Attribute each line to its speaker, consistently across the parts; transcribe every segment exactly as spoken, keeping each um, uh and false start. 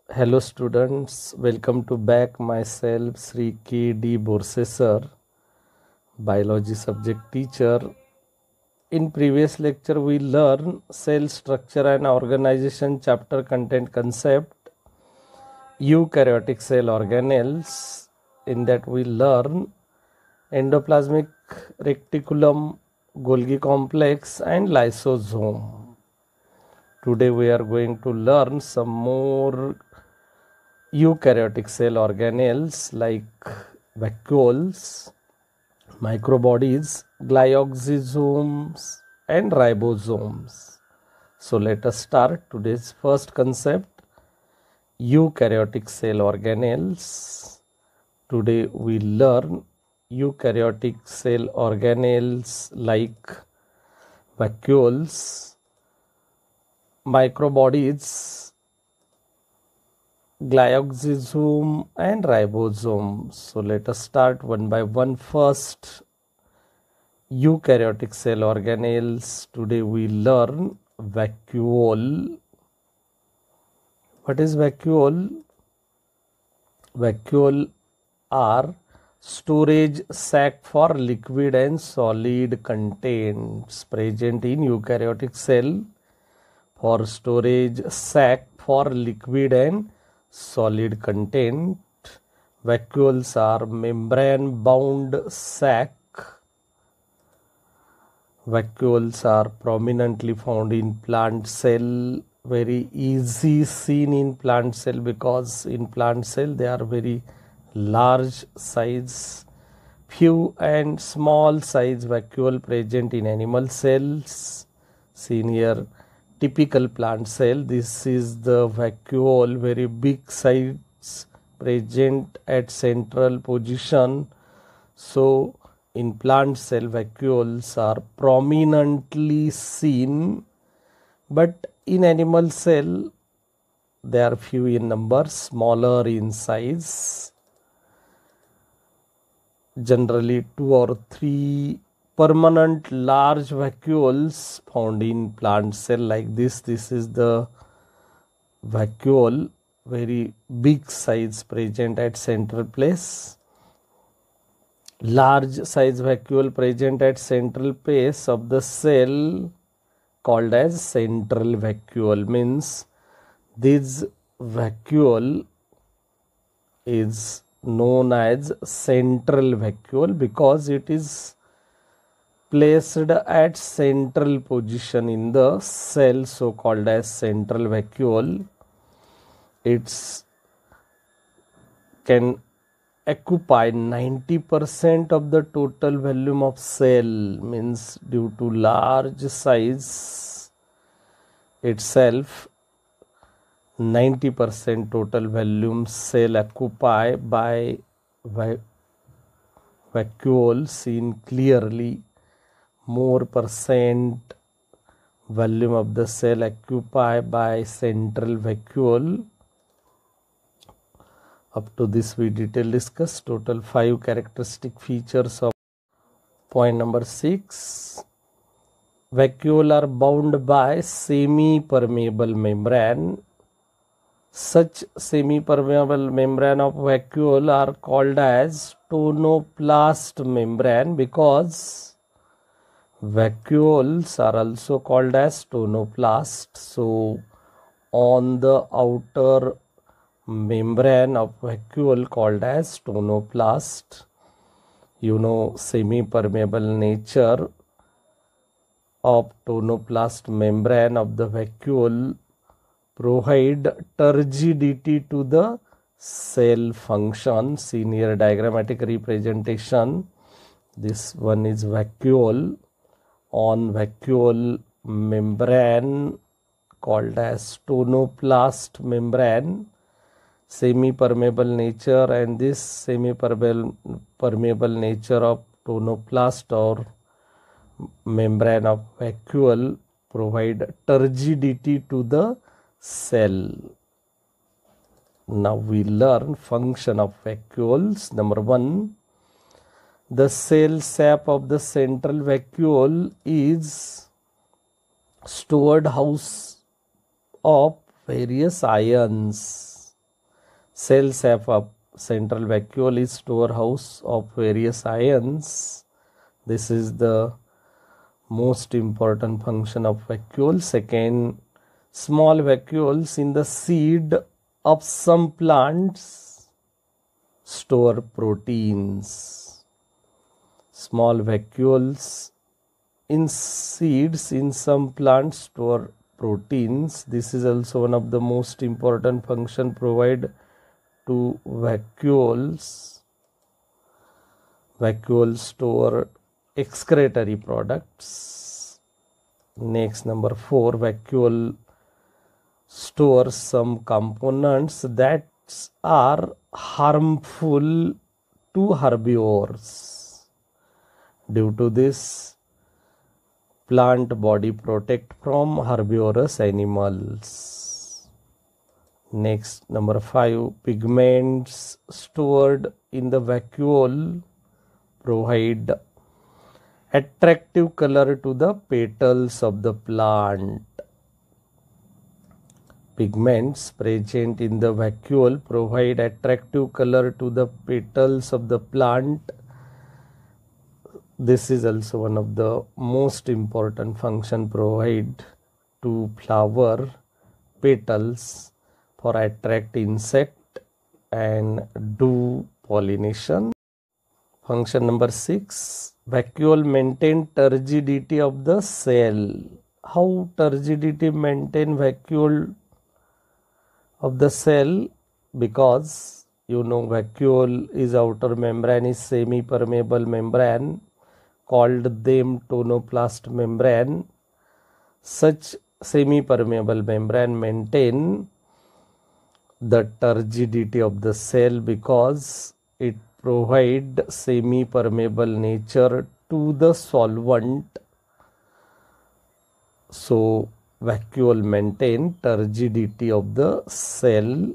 Speaker 1: Hello students, welcome to back myself Sri K D Borse sir, biology subject teacher. In previous lecture we learn cell structure and organization chapter content concept, eukaryotic cell organelles. In that we learn endoplasmic reticulum, Golgi complex and lysosome. Today we are going to learn some more eukaryotic cell organelles like vacuoles, microbodies, glyoxysomes and ribosomes. So let us start today's first concept, eukaryotic cell organelles. Today we learn eukaryotic cell organelles like vacuoles, microbodies, glyoxysome and ribosome. So let us start one by one. First, eukaryotic cell organelles. Today we learn vacuole. What is vacuole? Vacuole are storage sac for liquid and solid contents present in eukaryotic cell. For storage sac for liquid and solid content, vacuoles are membrane bound sac. Vacuoles are prominently found in plant cell, very easy seen in plant cell because in plant cell they are very large size, few and small size vacuole present in animal cells. Seen here, typical plant cell. This is the vacuole, very big size present at central position. So in plant cell vacuoles are prominently seen, but in animal cell they are few in number, smaller in size, generally two or three permanent large vacuoles found in plant cell like this. This is the vacuole, very big size present at central place. Large size vacuole present at central place of the cell called as central vacuole, means this vacuole is known as central vacuole because it is placed at central position in the cell, so called as central vacuole. It's can occupy ninety percent of the total volume of cell, means due to large size itself, ninety percent total volume cell occupy by vacuole. Seen clearly, more percent volume of the cell occupied by central vacuole. Up to this we detail discuss total five characteristic features of point number six. Vacuole are bound by semi-permeable membrane. Such semi-permeable membrane of vacuole are called as tonoplast membrane because vacuoles are also called as tonoplast. So on the outer membrane of vacuole called as tonoplast. You know semi-permeable nature of tonoplast membrane of the vacuole provide turgidity to the cell function. Seen here diagrammatic representation. This one is vacuole. On vacuole membrane called as tonoplast membrane, semi-permeable nature, and this semi-permeable permeable nature of tonoplast or membrane of vacuole provide turgidity to the cell. Now we learn function of vacuoles. Number one, the cell sap of the central vacuole is stored house of various ions. Cells have a central vacuole is storehouse of various ions. This is the most important function of vacuole. Second, small vacuoles in the seed of some plants store proteins. Small vacuoles in seeds in some plants store proteins. This is also one of the most important function provided to vacuoles. Vacuoles store excretory products. Next, number four, vacuole stores some components that are harmful to herbivores. Due to this, plant body protect from herbivorous animals. Next, number five, pigments stored in the vacuole provide attractive color to the petals of the plant. Pigments present in the vacuole provide attractive color to the petals of the plant. This is also one of the most important function provide to flower petals for attract insect and do pollination. Function number six, vacuole maintain turgidity of the cell. How turgidity maintain vacuole of the cell? Because you know vacuole is outer membrane is semi-permeable membrane called them tonoplast membrane. Such semi-permeable membrane maintain the turgidity of the cell because it provide semi-permeable nature to the solvent. So vacuole maintain turgidity of the cell.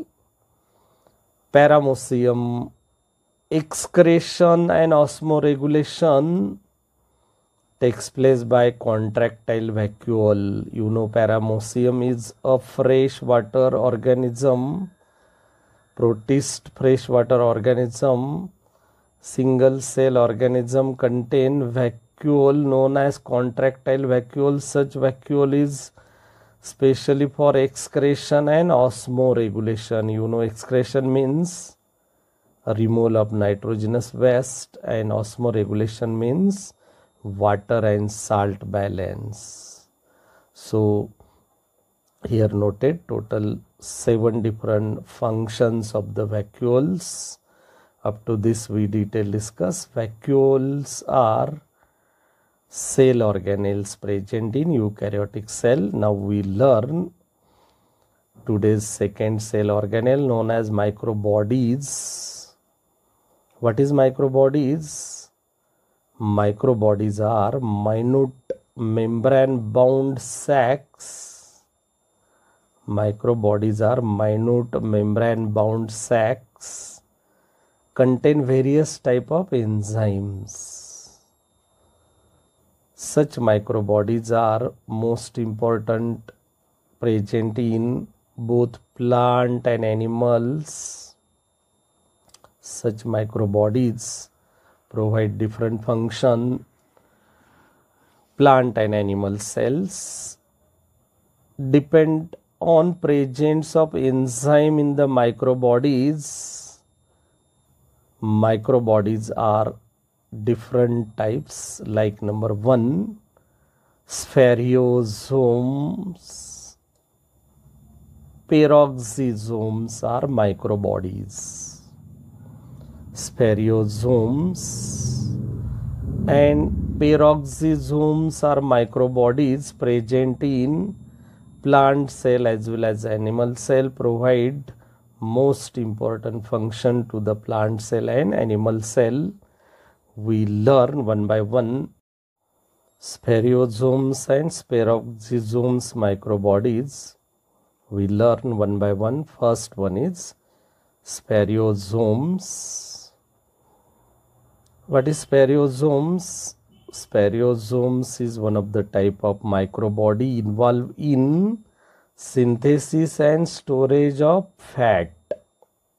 Speaker 1: Paramecium excretion and osmoregulation takes place by contractile vacuole. You know paramecium is a freshwater organism, protist freshwater organism, single cell organism contain vacuole known as contractile vacuole. Such vacuole is specially for excretion and osmoregulation. You know excretion means removal of nitrogenous waste and osmoregulation means water and salt balance. So here noted total seven different functions of the vacuoles. Up to this we detail discuss. Vacuoles are cell organelles present in eukaryotic cell. Now we learn today's second cell organelle known as microbodies. What is microbodies? Microbodies are minute membrane bound sacs. Microbodies are minute membrane bound sacs contain various type of enzymes. Such microbodies are most important present in both plant and animals. Such microbodies provide different function. Plant and animal cells depend on presence of enzyme in the microbodies. Microbodies are different types, like number one, spherosomes. Peroxisomes are microbodies. Spherosomes and peroxisomes are microbodies present in plant cell as well as animal cell, provide most important function to the plant cell and animal cell. We learn one by one spherosomes and peroxisomes microbodies. We learn one by one. First one is spherosomes. What is spherosomes? Spherosomes is one of the type of microbody involved in synthesis and storage of fat.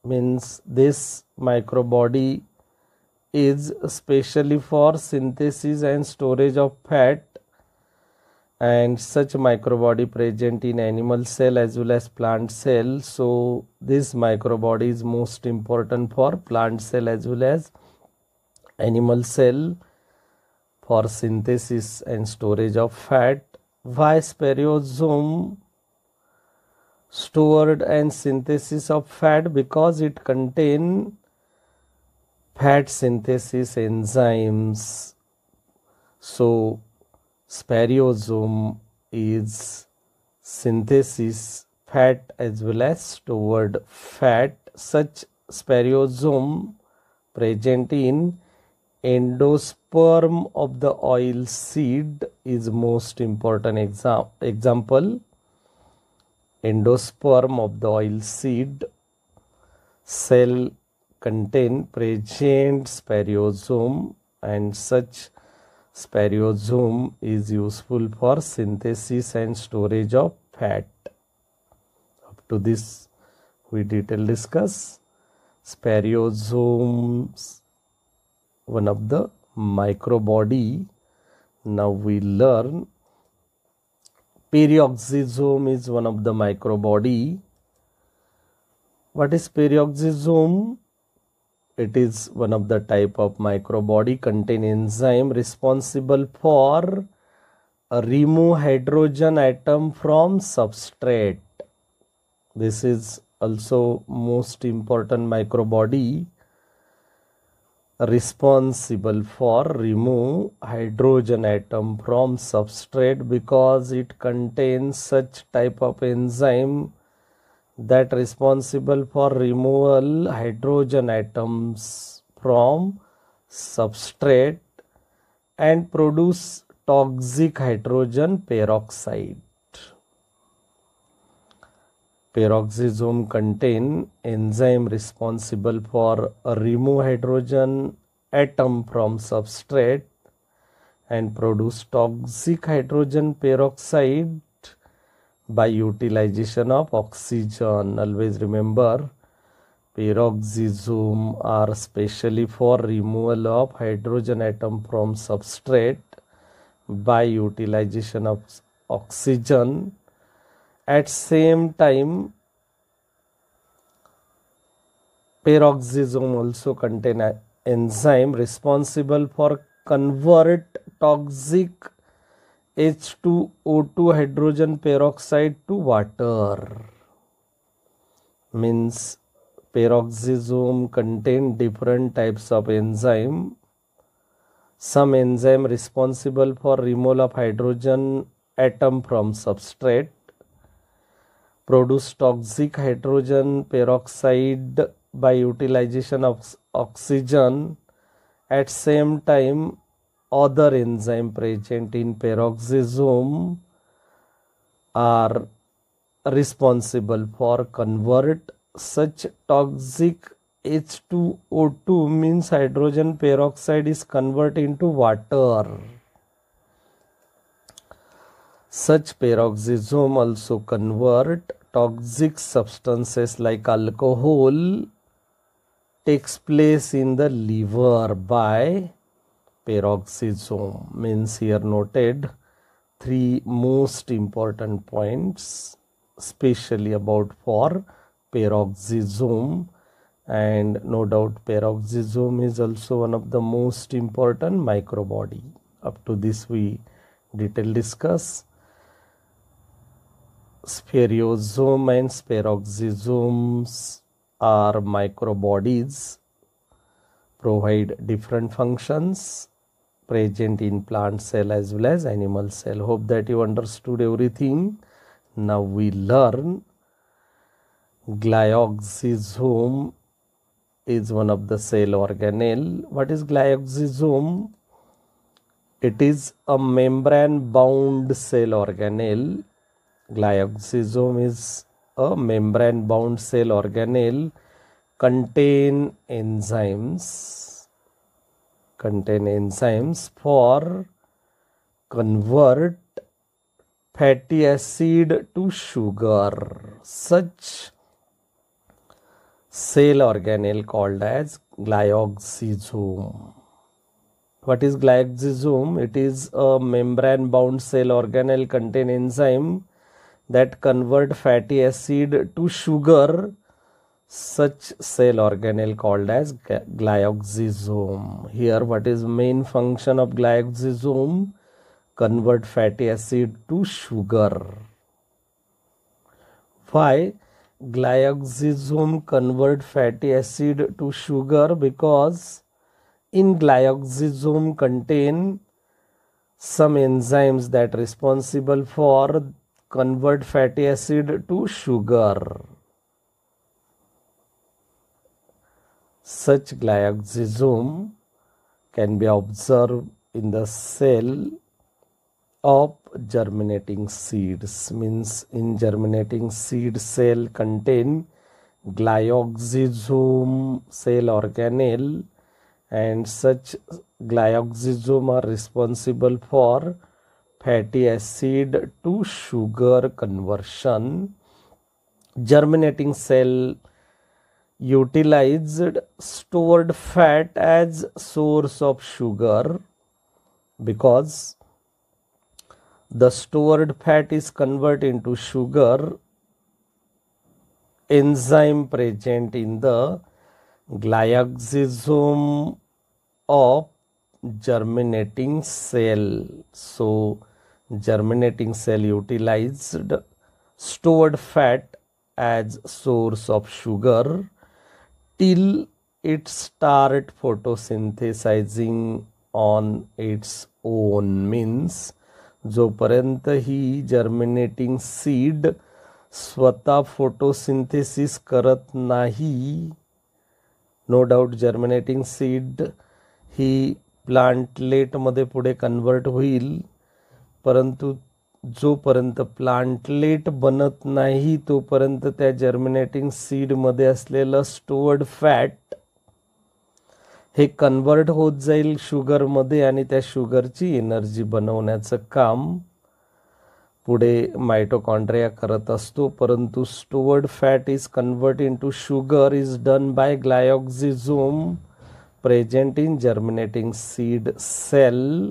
Speaker 1: means this microbody is specially for synthesis and storage of fat, and such microbody present in animal cell as well as plant cell. So this microbody is most important for plant cell as well as animal cell for synthesis and storage of fat. Why spermosome stored and synthesis of fat? Because it contain fat synthesis enzymes. So spermosome is synthesis fat as well as stored fat. Such spermosome present in endosperm of the oil seed is most important exam example. Endosperm of the oil seed cell contain present spermosome, and such spermosome is useful for synthesis and storage of fat. Up to this we detail discuss spermosomes, one of the microbody. Now we learn peroxisome is one of the microbody. What is peroxisome? It is one of the type of microbody contain enzyme responsible for remove hydrogen atom from substrate. This is also most important microbody responsible for remove hydrogen atom from substrate, because it contains such type of enzyme that responsible for removal hydrogen atoms from substrate and produce toxic hydrogen peroxide. Peroxisome contain enzyme responsible for remove hydrogen atom from substrate and produce toxic hydrogen peroxide by utilization of oxygen. Always remember, peroxisome are specially for removal of hydrogen atom from substrate by utilization of oxygen. At same time, peroxisome also contain an enzyme responsible for convert toxic H two O two hydrogen peroxide to water. Means peroxisome contain different types of enzyme. Some enzyme responsible for removal of hydrogen atom from substrate produce toxic hydrogen peroxide by utilization of oxygen. At same time, other enzyme present in peroxisome are responsible for convert such toxic H two O two, means hydrogen peroxide, is converted into water. Such peroxisome also convert toxic substances like alcohol takes place in the liver by peroxisome. Means here noted three most important points especially about for peroxisome, and no doubt peroxisome is also one of the most important microbody. Up to this we detail discuss spherosome and peroxisomes are microbodies, provide different functions, present in plant cell as well as animal cell. Hope that you understood everything. Now we learn glyoxysome is one of the cell organelle. What is glyoxysome? It is a membrane bound cell organelle. Glyoxysome is a membrane bound cell organelle, contain enzymes, contain enzymes for convert fatty acid to sugar. Such cell organelle called as glyoxysome. What is glyoxysome? It is a membrane bound cell organelle contain enzyme that convert fatty acid to sugar. Such cell organelle called as glyoxysome. Here, what is main function of glyoxysome? Convert fatty acid to sugar. Why glyoxysome convert fatty acid to sugar? Because in glyoxysome contain some enzymes that are responsible for convert fatty acid to sugar. Such glyoxysome can be observed in the cell of germinating seeds. Means in germinating seed cell contain glyoxysome cell organelle, and such glyoxysome are responsible for fatty acid to sugar conversion. Germinating cell utilized stored fat as source of sugar because the stored fat is converted into sugar. Enzyme present in the glyoxysome of germinating cell. So germinating cell utilized stored fat as source of sugar till it start photosynthesizing on its own. Means जोपर्यंत ही germinating seed स्वतः photosynthesis करत नाही, no doubt germinating seed ही plantlet मध्ये पुढे convert होईल, परंतु जोपर्यंत प्लांटलेट बनत नाही तोपर्यंत त्या जर्मिनेटिंग सीड मध्ये असलेलं स्टोअर्ड फॅट हे कन्वर्ट होत जाईल शुगर मध्ये आणि त्या शुगरची एनर्जी बनवण्याचं काम पुढे माइटोकॉन्ड्रिया करत असतो. परंतु stored fat is convert into sugar is done by glyoxysome present in germinating seed cell.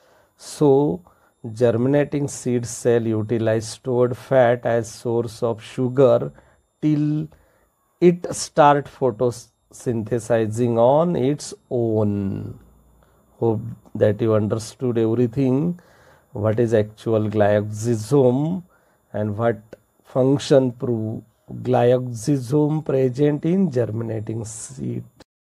Speaker 1: So germinating seed cell utilize stored fat as source of sugar till it start photosynthesizing on its own. Hope that you understood everything. What is actual glyoxysome and what function prove glyoxysome present in germinating seed.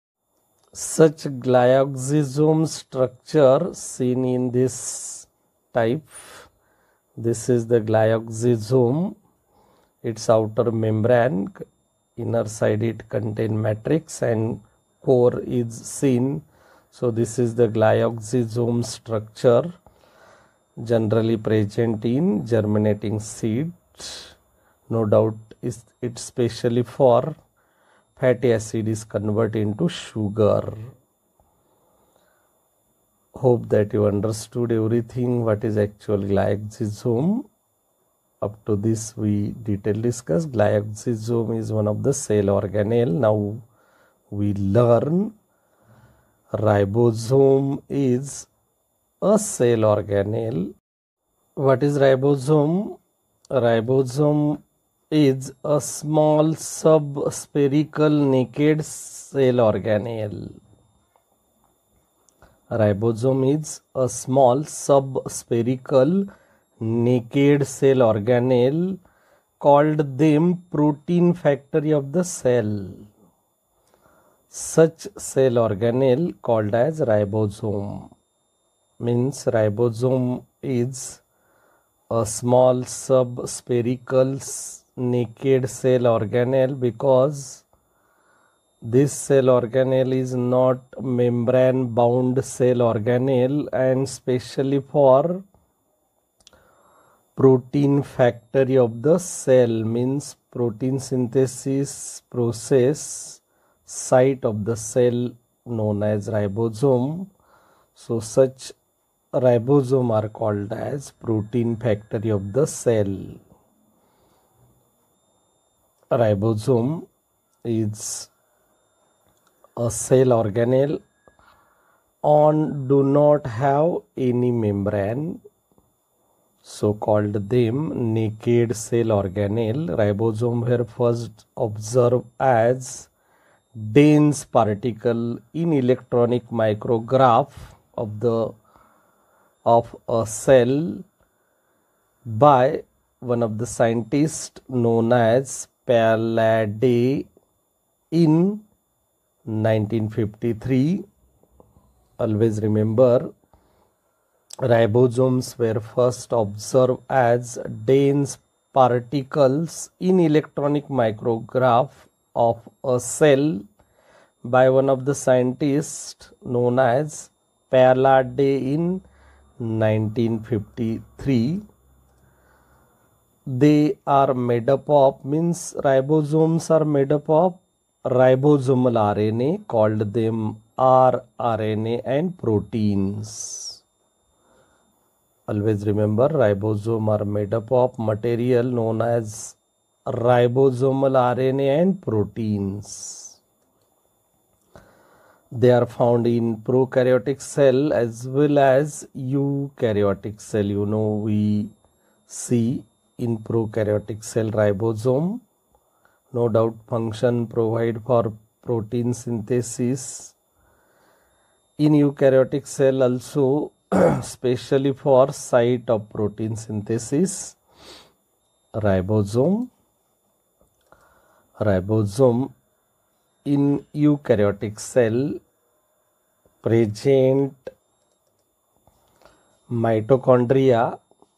Speaker 1: Such glyoxysome structure seen in this type. This is the glyoxysome. Its outer membrane, inner side it contain matrix and core is seen. So this is the glyoxysome structure generally present in germinating seed. No doubt is it specially for fatty acid is converted into sugar. Hope that you understood everything. What is actual glyoxysome? Up to this we detail discuss. Glyoxysome is one of the cell organelle. Now we learn ribosome is a cell organelle. What is ribosome? Ribosome is a small sub-spherical naked cell organelle. Ribosome is a small sub-spherical naked cell organelle called them protein factory of the cell. Such cell organelle called as ribosome. Means ribosome is a small sub-spherical naked cell organelle because this cell organelle is not membrane bound cell organelle, and specially for protein factory of the cell, means protein synthesis process site of the cell known as ribosome. So such ribosome are called as protein factory of the cell. Ribosome is a cell organelle on do not have any membrane, so called them naked cell organelle. Ribosome were first observed as dense particle in electronic micrograph of the of a cell by one of the scientists known as Pallade in nineteen fifty-three. Always remember, ribosomes were first observed as dense particles in electronic micrograph of a cell by one of the scientists known as Pallade in nineteen fifty-three. They are made up of, means ribosomes are made up of ribosomal R N A, called them rRNA, and proteins. Always remember, ribosome are made up of material known as ribosomal R N A and proteins. They are found in prokaryotic cell as well as eukaryotic cell. You know, we see in prokaryotic cell ribosome, no doubt function provide for protein synthesis. In eukaryotic cell also, especially for site of protein synthesis. Ribosome, ribosome in eukaryotic cell present mitochondria,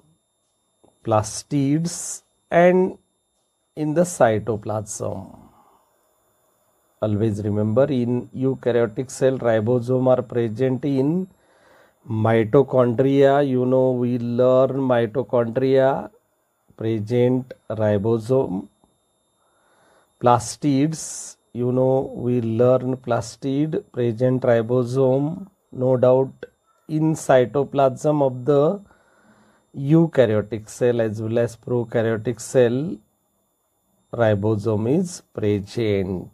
Speaker 1: plastids, and in the cytoplasm. Always remember, in eukaryotic cell ribosome are present in mitochondria. You know, we learn mitochondria present ribosome. Plastids, you know, we learn plastid present ribosome. No doubt in cytoplasm of the eukaryotic cell as well as prokaryotic cell, ribosome is present.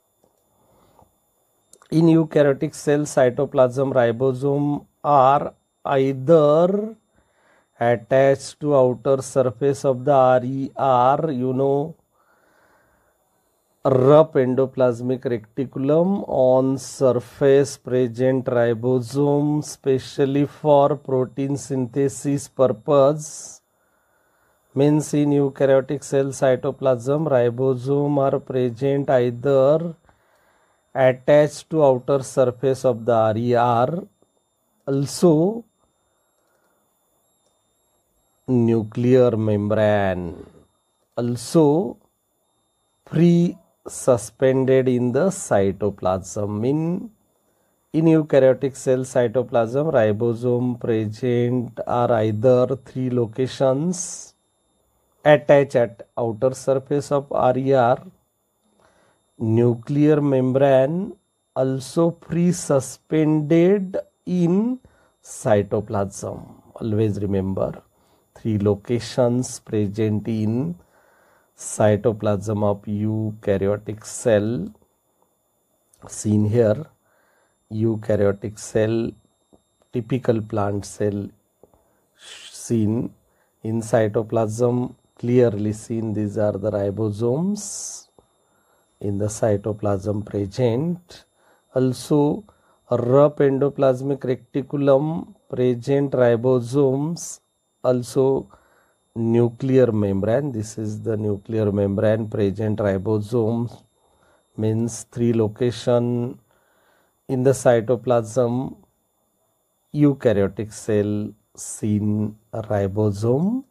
Speaker 1: In eukaryotic cell cytoplasm, ribosome are either attached to outer surface of the R E R, you know, rough endoplasmic reticulum, on surface present ribosome, specially for protein synthesis purpose. Means in eukaryotic cell cytoplasm, ribosome are present either attached to outer surface of the R E R, also nuclear membrane, also free suspended in the cytoplasm. In, in eukaryotic cell cytoplasm, ribosome present are either three locations: attached at outer surface of R E R, nuclear membrane, also free suspended in cytoplasm. Always remember, three locations present in cytoplasm of eukaryotic cell. Seen here, eukaryotic cell, typical plant cell seen in cytoplasm, clearly seen. These are the ribosomes in the cytoplasm present. Also rough endoplasmic reticulum present ribosomes, also nuclear membrane. This is the nuclear membrane present ribosomes, means three location in the cytoplasm eukaryotic cell seen ribosome.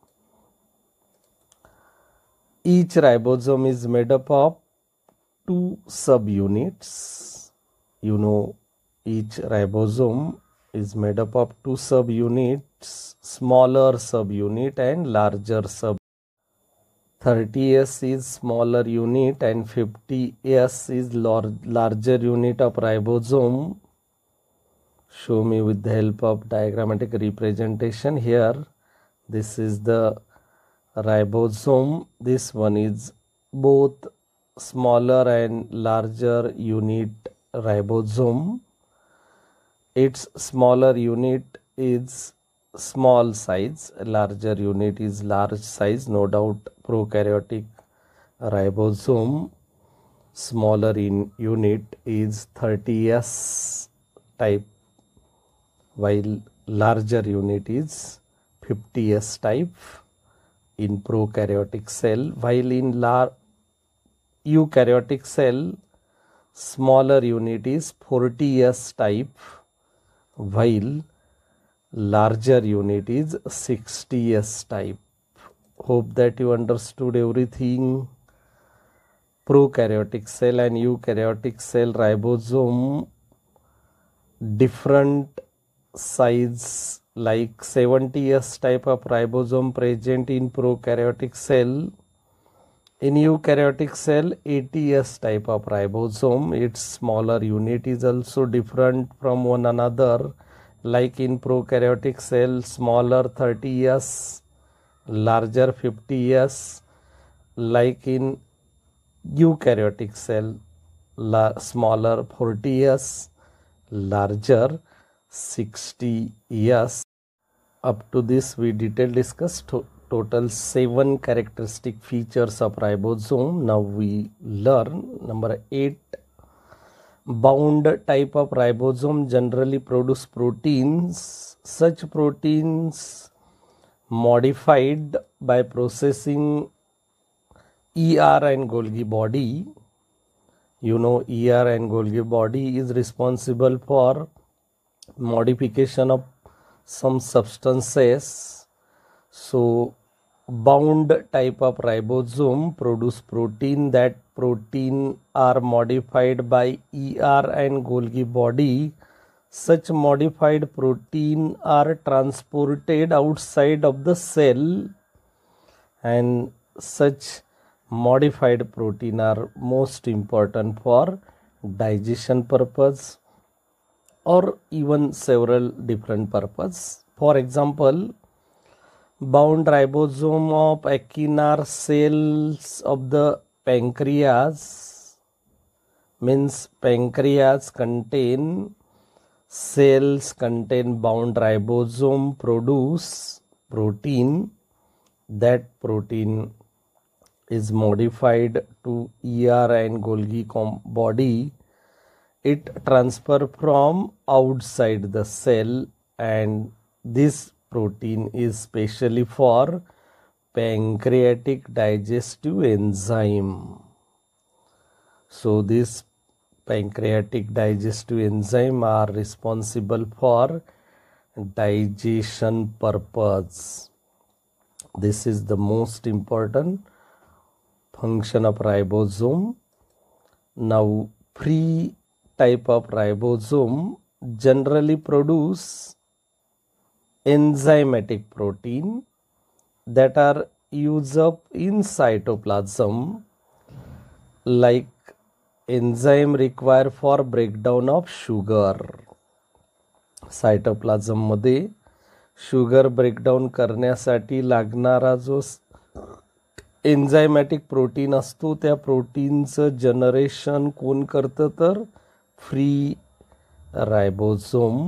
Speaker 1: Each ribosome is made up of two subunits. You know, each ribosome is made up of two subunits, smaller subunit and larger sub. thirty S is smaller unit and fifty S is lar larger unit of ribosome. Show me with the help of diagrammatic representation. Here, this is the ribosome. This one is both smaller and larger unit ribosome. Its smaller unit is small size, larger unit is large size. No doubt prokaryotic ribosome smaller in unit is thirty S type, while larger unit is fifty S type in prokaryotic cell, while in lar eukaryotic cell smaller unit is forty S type, while larger unit is sixty S type. Hope that you understood everything. Prokaryotic cell and eukaryotic cell ribosome different size, like seventy S type of ribosome present in prokaryotic cell. In eukaryotic cell, eighty S type of ribosome. Its smaller unit is also different from one another, like in prokaryotic cell smaller thirty S, larger fifty S, like in eukaryotic cell la smaller forty S, larger sixty S. Up to this we detail discussed to total seven characteristic features of ribosome. Now we learn number eight. Bound type of ribosome generally produce proteins. Such proteins modified by processing E R and Golgi body. You know, E R and Golgi body is responsible for modification of some substances. So bound type of ribosome produce protein. That protein are modified by E R and Golgi body. Such modified protein are transported outside of the cell, and such modified protein are most important for digestion purpose or even several different purpose. For example, bound ribosome of acinar cells of the pancreas, means pancreas contain cells contain bound ribosome produce protein. That protein is modified to E R and Golgi body. It transfer from outside the cell, and this protein is specially for pancreatic digestive enzyme. So this pancreatic digestive enzyme are responsible for digestion purpose. This is the most important function of ribosome. Now free type of ribosome generally produce enzymatic protein that are used up in cytoplasm, like enzyme required for breakdown of sugar. Cytoplasm मध्ये sugar breakdown करण्यासाठी लागणारा जो enzymatic protein असतो, त्या प्रोटीनचं generation कोण करतं तर free ribosome.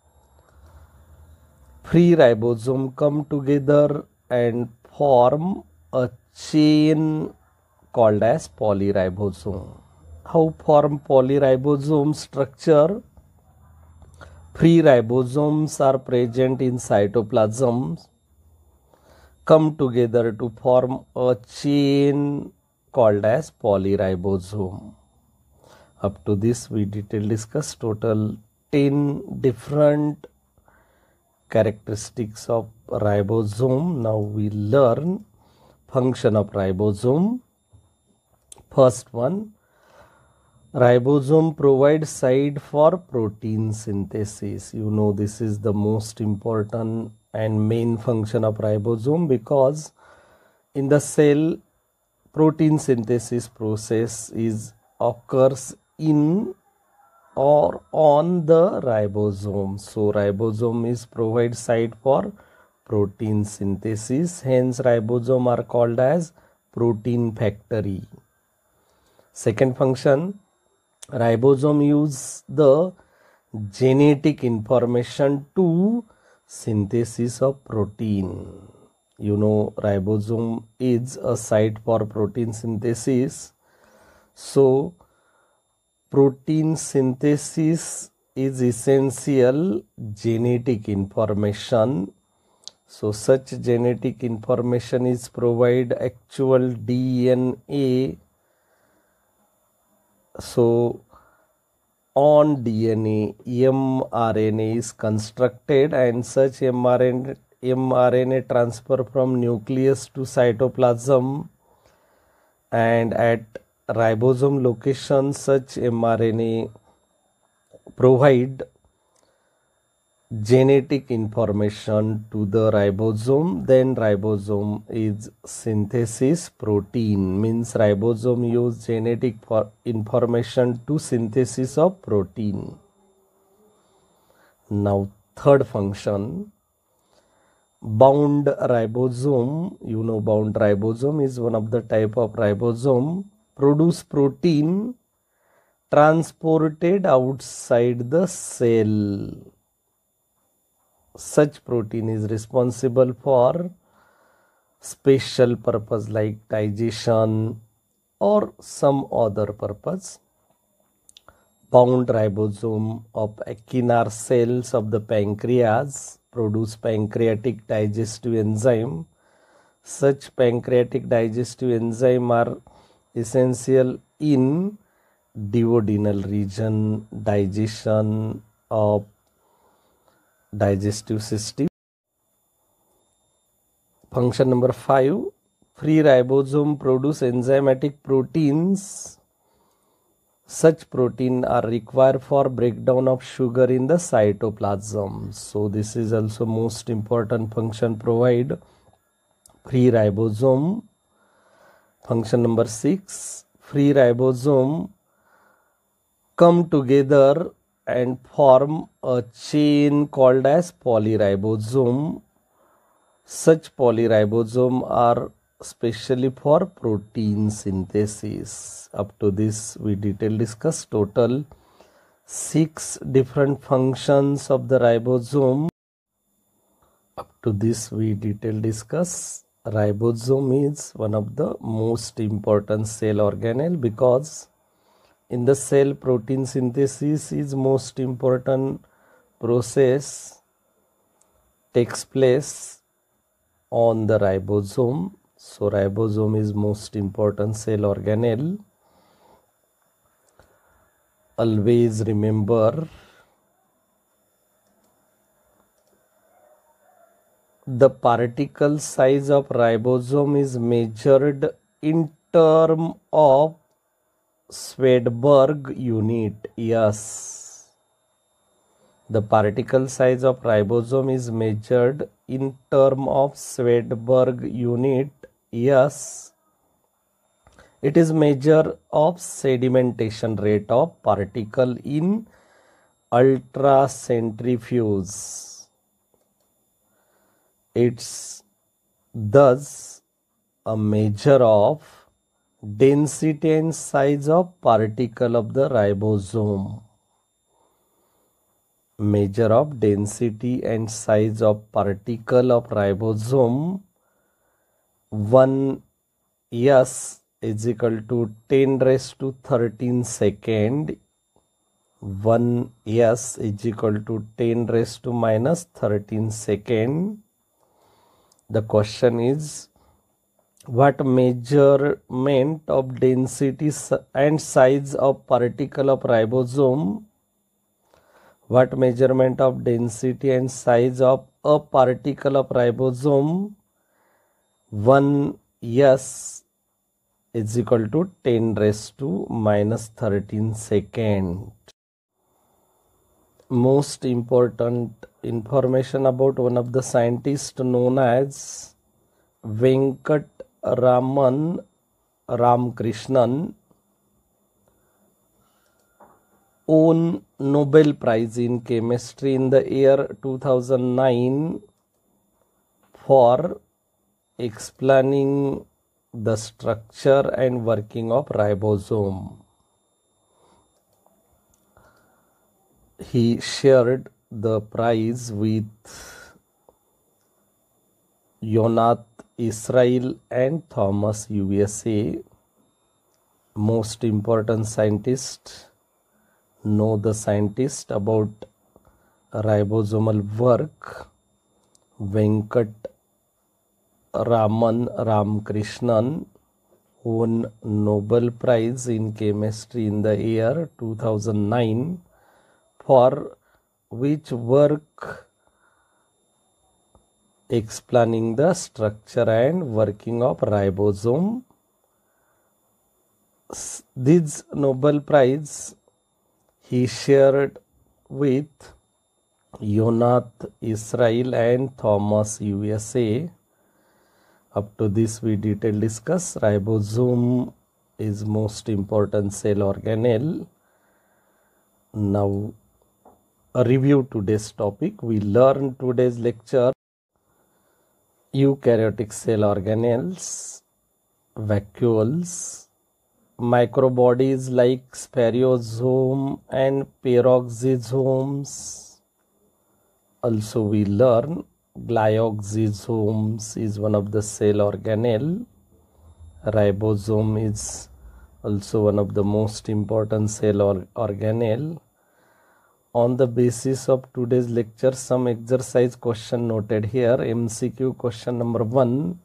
Speaker 1: Free ribosome come together and form a chain called as polyribosome. How form polyribosome structure? Free ribosomes are present in cytoplasm, come together to form a chain called as polyribosome. Up to this we detail discuss total ten different characteristics of ribosome. Now we learn function of ribosome. First one, ribosome provides site for protein synthesis. You know, this is the most important and main function of ribosome, because in the cell protein synthesis process is occurs in or on the ribosome. So ribosome is provide site for protein synthesis, hence ribosome are called as protein factory. Second function, Ribosome use the genetic information to synthesis of protein. You know, ribosome is a site for protein synthesis. So, protein synthesis is essential genetic information. So, such genetic information is provide actual D N A. So, on D N A, mRNA is constructed, and such mRNA, mRNA transfer from nucleus to cytoplasm, and at ribosome location such mRNA provide genetic information to the ribosome. Then ribosome is synthesis protein, means ribosome use genetic for information to synthesis of protein. Now third function, bound ribosome. You know, bound ribosome is one of the type of ribosome produce protein transported outside the cell. Such protein is responsible for special purpose like digestion or some other purpose. Bound ribosome of acinar cells of the pancreas produce pancreatic digestive enzyme. Such pancreatic digestive enzyme are essential in duodenal region digestion of digestive system. Function number five, free ribosome produce enzymatic proteins. Such protein are required for breakdown of sugar in the cytoplasm. So this is also most important function provide free ribosome. Function number six, free ribosome come together and form a chain called as polyribosome. Such polyribosome are specially for protein synthesis. Up to this we detail discuss total six different functions of the ribosome. Up to this we detail discuss ribosome is one of the most important cell organelle, because in the cell protein synthesis is most important process takes place on the ribosome. So ribosome is most important cell organelle. Always remember the particle size of ribosome is measured in term of Swedberg unit. Yes, the particle size of ribosome is measured in term of Swedberg unit. Yes, it is measure of sedimentation rate of particle in ultracentrifuge. It's thus a measure of density and size of particle of the ribosome. Measure of density and size of particle of ribosome. one S is equal to ten raised to thirteen second. one S is equal to ten raised to minus thirteen second. The question is, what measurement of density and size of particle of ribosome? What measurement of density and size of a particle of ribosome? one S is equal to ten raised to minus thirteen second. Most important information about one of the scientists known as Venkat Raman Ramakrishnan won Nobel Prize in Chemistry in the year two thousand nine for explaining the structure and working of ribosome. he shared the prize with Yonath Israel and Thomas U S A. Most important scientist. Know the scientist about ribosomal work. Venkat Raman Ramakrishnan won Nobel Prize in Chemistry in the year two thousand nine for which work explaining the structure and working of ribosome. This Nobel Prize he shared with Yonath Israel and Thomas U S A. Up to this we detail discuss. Ribosome is most important cell organelle. Now a review today's topic. We learn today's lecture eukaryotic cell organelles, vacuoles, microbodies like sphaerosome and peroxisomes. Also we learn glyoxysomes is one of the cell organelle. Ribosome is also one of the most important cell or organelle. On the basis of today's lecture, some exercise question noted here. M C Q question number one.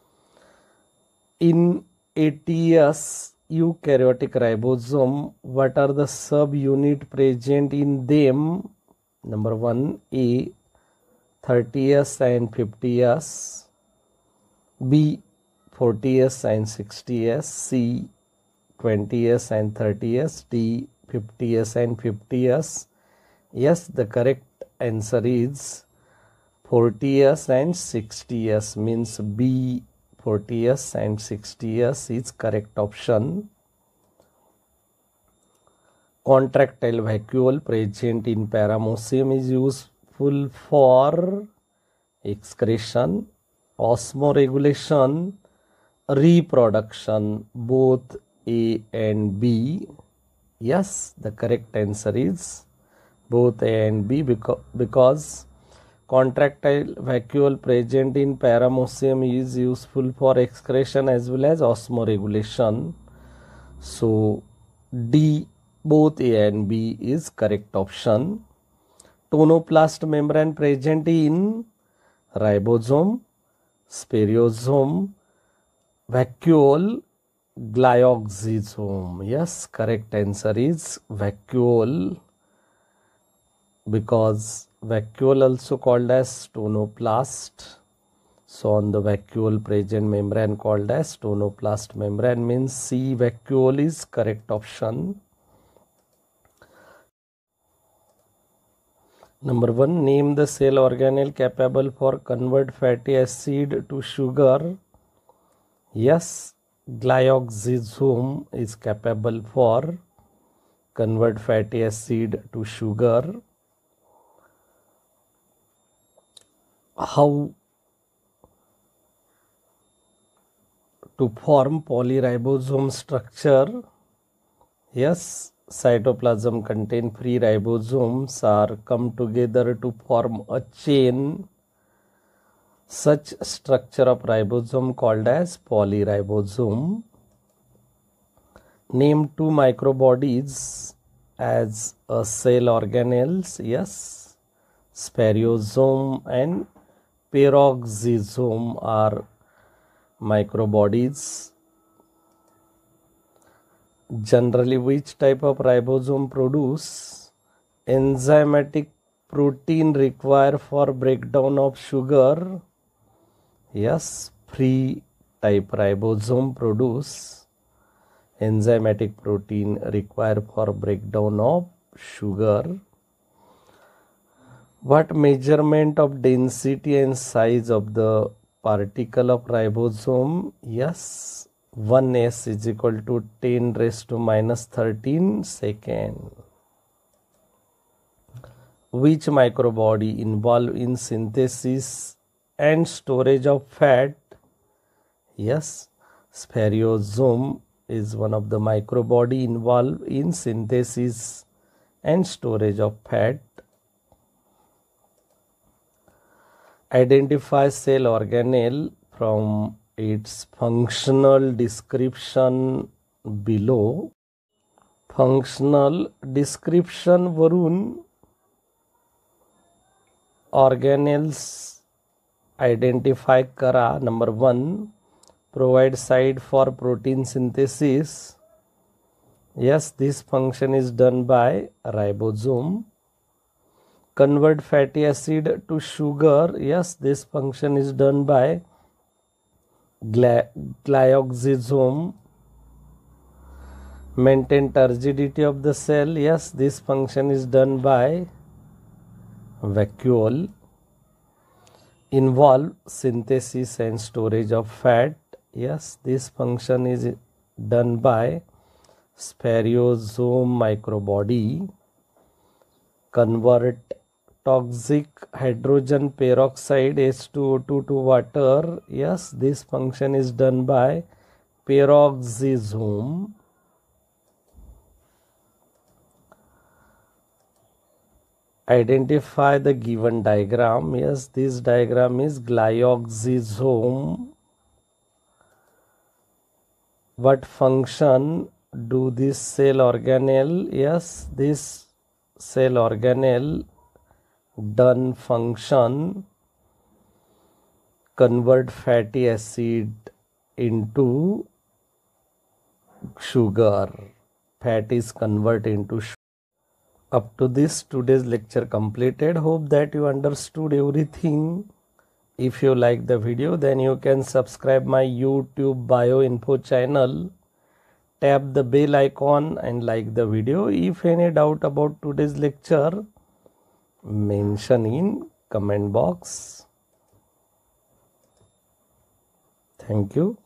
Speaker 1: In A T S eukaryotic ribosome, what are the subunit present in them? Number one, A, thirty S and fifty S, B, forty S and sixty S, C, twenty S and thirty S, D, fifty S and fifty S. Yes, the correct answer is forty S and sixty S, means B, forty S and sixty S is correct option. Contractile vacuole present in paramecium is useful for excretion, osmoregulation, reproduction, both A and B. Yes, the correct answer is both A and B, because, because contractile vacuole present in paramecium is useful for excretion as well as osmoregulation. So D, both A and B is correct option. Tonoplast membrane present in ribosome, sphaerosome, vacuole, glyoxysome. Yes, correct answer is vacuole, because vacuole also called as tonoplast. So on the vacuole present membrane called as tonoplast membrane, means C, vacuole is correct option. Number one, name the cell organelle capable for convert fatty acid to sugar. Yes, glyoxysome is capable for convert fatty acid to sugar. How to form polyribosome structure? Yes, cytoplasm contain free ribosomes are come together to form a chain. Such structure of ribosome called as polyribosome. Name two microbodies as a cell organelles. Yes, sphaerosome and peroxisome are microbodies. Generally, which type of ribosome produce enzymatic protein required for breakdown of sugar? Yes, free type ribosome produce enzymatic protein required for breakdown of sugar. What measurement of density and size of the particle of ribosome? Yes, one S is equal to ten raised to minus thirteen second. Which microbody involved in synthesis and storage of fat? Yes, sphaerosome is one of the microbody involved in synthesis and storage of fat. Identify cell organelle from its functional description below. Functional description वरून organelles identify करा. Number one, provide site for protein synthesis. Yes, this function is done by ribosome. Convert fatty acid to sugar. Yes, this function is done by gly glyoxysome. Maintain turgidity of the cell. Yes, this function is done by vacuole. Involve synthesis and storage of fat. Yes, this function is done by sphaerosome microbody. Convert toxic hydrogen peroxide H two O two to water. Yes, this function is done by peroxisome. Identify the given diagram. Yes, this diagram is glyoxysome. What function do this cell organelle? Yes, this cell organelle done function convert fatty acid into sugar. Fat is converted into sugar. Up to this, today's lecture completed. Hope that you understood everything. If you like the video, then you can subscribe my YouTube Bioinfo channel. Tap the bell icon and like the video. If any doubt about today's lecture, mention in comment box. Thank you.